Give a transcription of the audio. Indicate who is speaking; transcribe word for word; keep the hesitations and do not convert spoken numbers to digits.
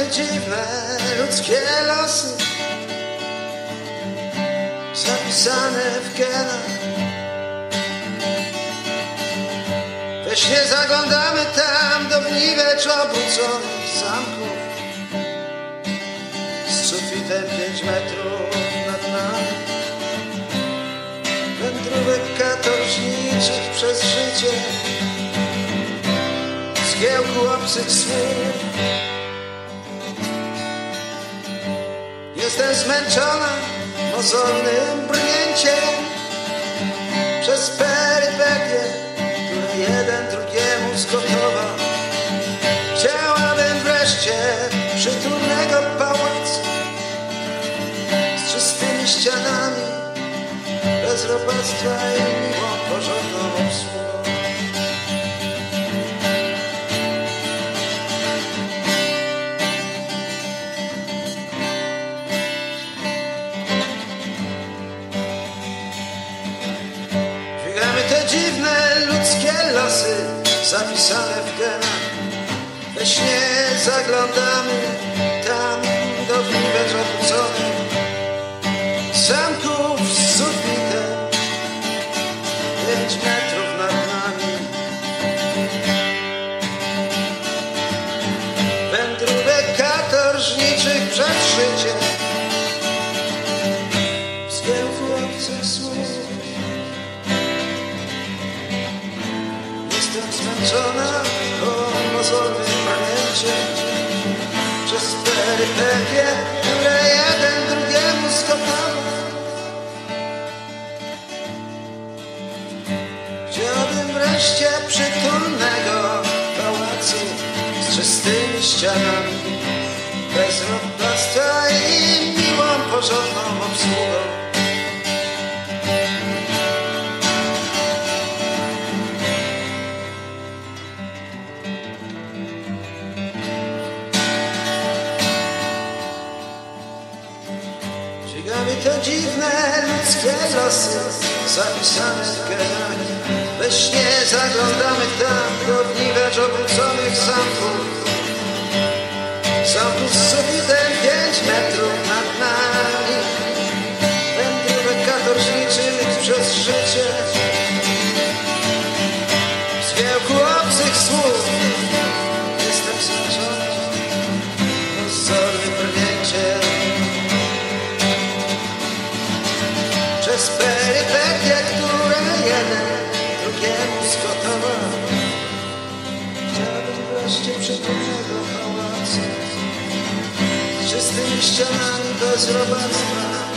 Speaker 1: te dziwne ludzkie losy zapisane w genach. We śnie zaglądamy tam do wniwecz obróconych zamków z sufitem pięć metrów nad nami, wędrówek katorżniczych przez życie, zgiełku obcych słów. Jestem zmęczona mozolnym brnięciem przez perypetie, które jeden drugiemu zgotował. Chciałabym wreszcie przytulnego pałacu z czystymi ścianami, bez robactwa i miłą, porządną obsługą. Te dziwne ludzkie losy zapisane w genach. We śnie zaglądamy tam do wniwecz obróconych zamków z sufitem pięć metrów nad nami, wędrówek katorżniczych przed życiem, w zgiełku obcych słów. Jestem zmęczona o mozolnym pamięciem przez perypetie, które jeden drugiemu skotały. Chciałbym wreszcie przytulnego pałacu z czystymi ścianami, bez robactwa i miłą, porządną obsługą. Dźwigamy te dziwne ludzkie losy zapisane w genach. We śnie zaglądamy tam do wniwecz obróconych zamków, zamków z sufitem pięć metrów nad nami, wędrówek katorżniczych przez życie, w zgiełku obcych słów. Jestem zmęczony mozolnym brnięciem przez perypetie, które jeden drugiemu zgotował. Chciałbym wreszcie przytulnego pałacu z czystymi ścianami, bez robactwa